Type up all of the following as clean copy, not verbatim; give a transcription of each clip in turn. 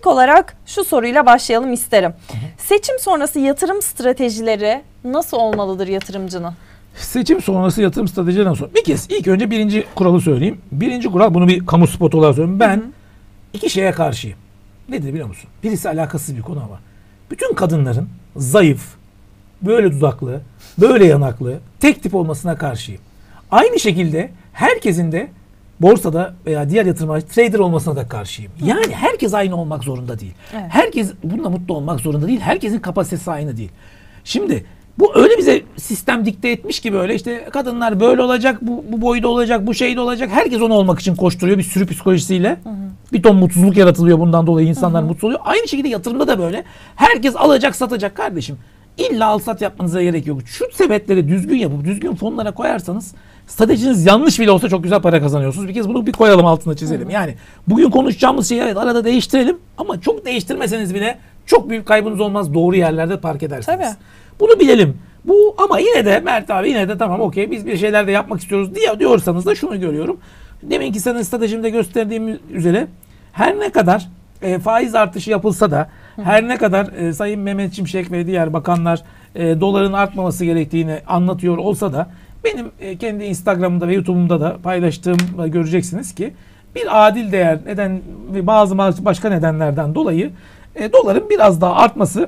İlk olarak şu soruyla başlayalım isterim. Seçim sonrası yatırım stratejileri nasıl olmalıdır yatırımcının? Seçim sonrası yatırım stratejileri nasıl? İlk önce birinci kuralı söyleyeyim. Birinci kural, bunu bir kamu spotu olarak söyleyeyim. Ben iki şeye karşıyım. Nedir biliyor musun? Birisi alakasız bir konu ama. Bütün kadınların zayıf, böyle dudaklı, böyle yanaklı, tek tip olmasına karşıyım. Aynı şekilde herkesin de borsada veya diğer yatırımlarda trader olmasına da karşıyım. Yani herkes aynı olmak zorunda değil. Evet. Herkes bununla mutlu olmak zorunda değil. Herkesin kapasitesi aynı değil. Şimdi bu öyle bize sistem dikte etmiş ki böyle işte kadınlar böyle olacak, bu boyda olacak, bu şeyde olacak. Herkes onu olmak için koşturuyor bir sürü psikolojisiyle. Bir ton mutsuzluk yaratılıyor bundan dolayı, insanlar mutsuz oluyor. Aynı şekilde yatırımda da böyle. Herkes alacak, satacak kardeşim. İlla al sat yapmanıza gerek yok. Şu sepetleri düzgün yapıp düzgün fonlara koyarsanız stratejiniz yanlış bile olsa çok güzel para kazanıyorsunuz. Bir kez bunu bir koyalım, altına çizelim. Yani bugün konuşacağımız şeyi evet arada değiştirelim ama çok değiştirmeseniz bile çok büyük kaybınız olmaz. Doğru yerlerde park edersiniz. Tabii. Bunu bilelim. Bu ama yine de Mert abi yine de tamam okey biz bir şeyler de yapmak istiyoruz diyorsanız da şunu görüyorum. Deminki senin stratejimde gösterdiğim üzere her ne kadar faiz artışı yapılsa da her ne kadar Sayın Mehmet Şimşek ve diğer bakanlar doların artmaması gerektiğini anlatıyor olsa da benim kendi Instagram'ımda ve YouTube'umda da paylaştığım göreceksiniz ki bir adil değer neden ve bazı başka nedenlerden dolayı doların biraz daha artması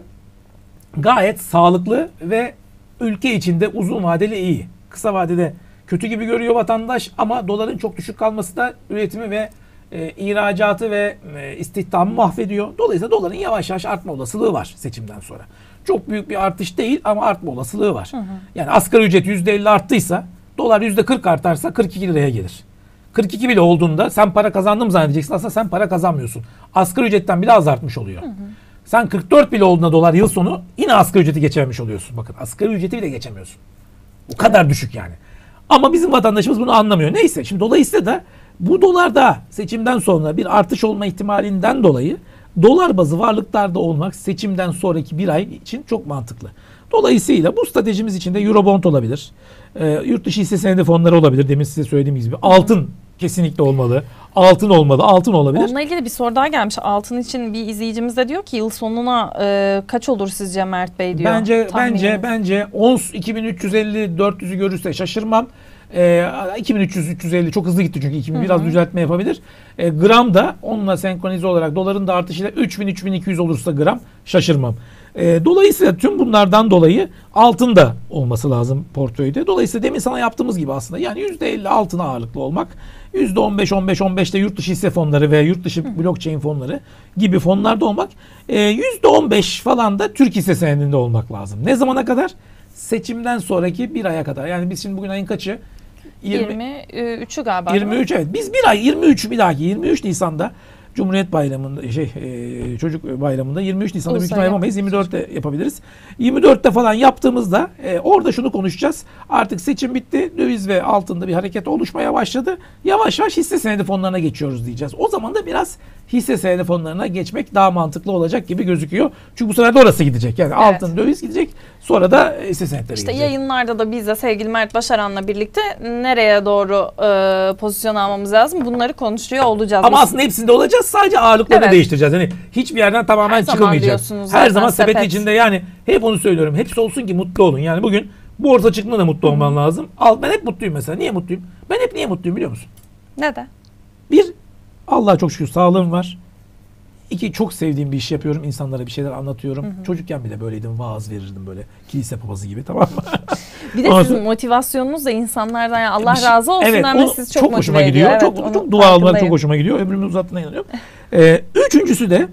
gayet sağlıklı ve ülke içinde uzun vadeli iyi. Kısa vadede kötü gibi görüyor vatandaş ama doların çok düşük kalması da üretimi ve ihracatı ve istihdamı mahvediyor. Dolayısıyla doların yavaş yavaş artma olasılığı var seçimden sonra. Çok büyük bir artış değil ama artma olasılığı var. Yani asgari ücret %50 arttıysa dolar %40 artarsa 42 liraya gelir. 42 bile olduğunda sen para kazandın mı zannedeceksin. Aslında sen para kazanmıyorsun. Asgari ücretten bile az artmış oluyor. Sen 44 bile olduğunda dolar yıl sonu yine asgari ücreti geçememiş oluyorsun. Bakın asgari ücreti bile geçemiyorsun. O kadar düşük yani. Ama bizim vatandaşımız bunu anlamıyor. Neyse şimdi dolayısıyla da bu dolarda seçimden sonra bir artış olma ihtimalinden dolayı dolar bazı varlıklarda olmak seçimden sonraki bir ay için çok mantıklı. Dolayısıyla bu stratejimiz içinde Eurobond olabilir. Yurt dışı hisse senedi fonları olabilir. Demin size söylediğim gibi. Altın kesinlikle olmalı. Altın olmalı. Altın olabilir. Onunla ilgili bir soru daha gelmiş. Altın için bir izleyicimiz de diyor ki yıl sonuna kaç olur sizce Mert Bey diyor. Bence ons 2350-400'ü görürse şaşırmam. 2300-350 çok hızlı gitti çünkü 2000 biraz düzeltme yapabilir. Gram da onunla senkronize olarak doların da artışıyla 3000-3200 olursa gram şaşırmam. Dolayısıyla tüm bunlardan dolayı altın da olması lazım portföyde. Dolayısıyla demin sana yaptığımız gibi aslında yani %50 altına ağırlıklı olmak, %15-15-15'te yurt dışı hisse fonları veya yurt dışı blockchain fonları gibi fonlarda olmak, %15 falan da Türk hisse senedinde olmak lazım. Ne zamana kadar? Seçimden sonraki bir aya kadar. Yani biz şimdi bugün ayın kaçı? 23'ü galiba. 23 evet. Biz bir ay 23 Nisan'da Cumhuriyet Bayramı'nda çocuk bayramında 23 Nisan'da büyük ihtimalle yapamayız. 24'te yapabiliriz. 24'te falan yaptığımızda orada şunu konuşacağız. Artık seçim bitti. Döviz ve altında bir hareket oluşmaya başladı. Yavaş yavaş hisse senedi fonlarına geçiyoruz diyeceğiz. O zaman da biraz hisse senedi fonlarına geçmek daha mantıklı olacak gibi gözüküyor. Çünkü bu sefer de orası gidecek. Yani altın, döviz gidecek. Sonra da hisse senetleri gidecek. İşte yayınlarda da biz de sevgili Mert Başaran'la birlikte nereye doğru pozisyon almamız lazım bunları konuşuyor olacağız. Ama aslında hepsinde olacağız. Sadece ağırlıklarını değiştireceğiz. Yani hiçbir yerden tamamen çıkılmayacak. Her zaman sepet içinde yani hep onu söylüyorum. Hepsi olsun ki mutlu olun. Yani bugün borsa çıktığında da mutlu olman lazım. Ben hep mutluyum mesela. Niye mutluyum? Ben hep niye mutluyum biliyor musun? Neden? Bir, Allah'a çok şükür sağlığım var. İki, çok sevdiğim bir iş yapıyorum. İnsanlara bir şeyler anlatıyorum. Çocukken bile böyleydim. Vaaz verirdim böyle. Kilise papazı gibi, tamam mı? Bir de sizin motivasyonunuz da insanlardan yani Allah razı olsun ama siz çok hoşuma gidiyor. Evet, çok dua almak çok hoşuma gidiyor. Ömrümün uzattığına inanıyorum. Üçüncüsü de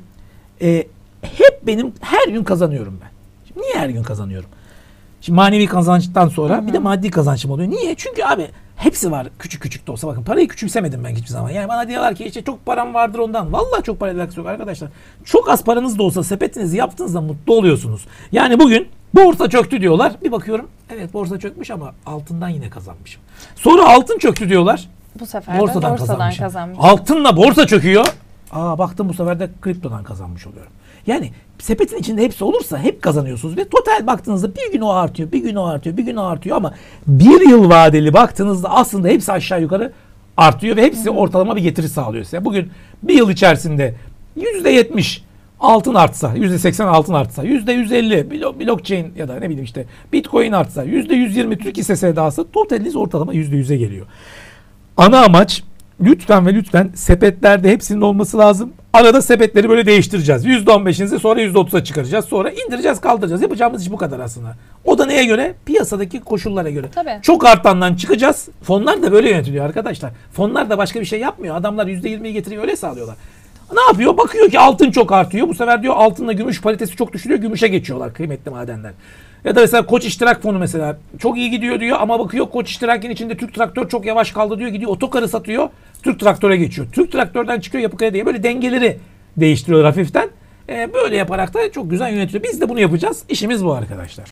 hep benim her gün kazanıyorum ben. Şimdi niye her gün kazanıyorum? Şimdi manevi kazançtan sonra bir de maddi kazancım oluyor. Niye? Çünkü abi hepsi var küçük küçük de olsa. Bakın parayı küçümsemedim ben hiçbir zaman. Yani bana diyorlar ki işte çok param vardır ondan. Vallahi çok parayla alakası yok arkadaşlar. Çok az paranız da olsa sepetinizi yaptığınızda mutlu oluyorsunuz. Yani bugün borsa çöktü diyorlar. Bir bakıyorum evet borsa çökmüş ama altından yine kazanmışım. Sonra altın çöktü diyorlar. Bu sefer borsadan kazanmışım. Altınla borsa çöküyor. Baktım bu sefer de kriptodan kazanmış oluyorum. Yani sepetin içinde hepsi olursa hep kazanıyorsunuz ve total baktığınızda bir gün o artıyor, bir gün o artıyor, bir gün o artıyor ama bir yıl vadeli baktığınızda aslında hepsi aşağı yukarı artıyor ve hepsi ortalama bir getiri sağlıyor size. Bugün bir yıl içerisinde %70 altın artsa, %80 altın artsa, %150 blockchain ya da ne bileyim işte Bitcoin artsa, %120 Türk hisse senedi totaliniz ortalama %100'e geliyor. Ana amaç lütfen ve lütfen sepetlerde hepsinin olması lazım. Arada sepetleri böyle değiştireceğiz. %15'inizi sonra %30'a çıkaracağız. Sonra indireceğiz, kaldıracağız. Yapacağımız iş bu kadar aslında. O da neye göre? Piyasadaki koşullara göre. Tabii. Çok artandan çıkacağız. Fonlar da böyle yönetiliyor arkadaşlar. Fonlar da başka bir şey yapmıyor. Adamlar %20'yi getiriyor, öyle sağlıyorlar. Ne yapıyor? Bakıyor ki altın çok artıyor. Bu sefer diyor altınla gümüş paritesi çok düşürüyor. Gümüşe geçiyorlar kıymetli madenler. Ya da mesela Koç İştirak Fonu mesela çok iyi gidiyor diyor ama bakıyor Koç İştirak'ın içinde Türk Traktör çok yavaş kaldı diyor. Gidiyor otokarı satıyor. Türk Traktör'e geçiyor. Türk Traktör'den çıkıyor Yapı Kredi'ye. Böyle dengeleri değiştiriyorlar hafiften. Böyle yaparak da çok güzel yönetiliyor. Biz de bunu yapacağız. İşimiz bu arkadaşlar.